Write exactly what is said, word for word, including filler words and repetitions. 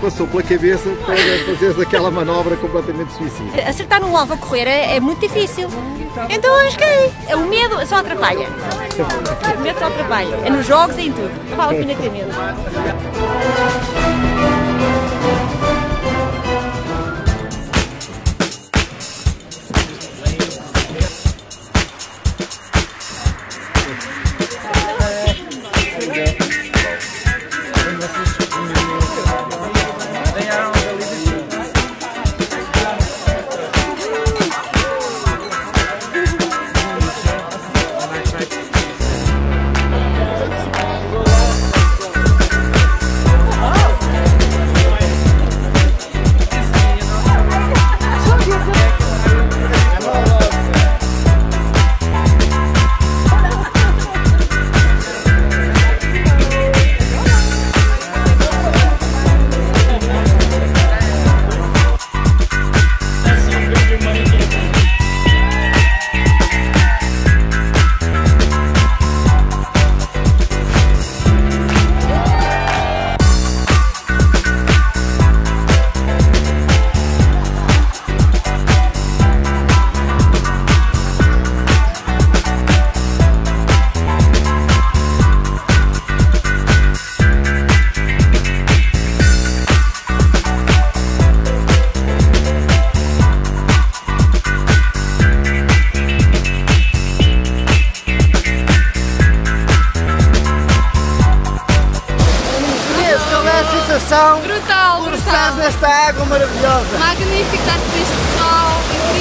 passou pela cabeça para fazeres aquela manobra completamente suicida? Acertar no alvo a correr é, é muito difícil. Então eu esquei. O medo só atrapalha. O medo só atrapalha. É nos jogos e em tudo. Não vale a pena ter medo. Brutal, por brutal. estar nesta água maravilhosa. Magnífico, estar neste sol.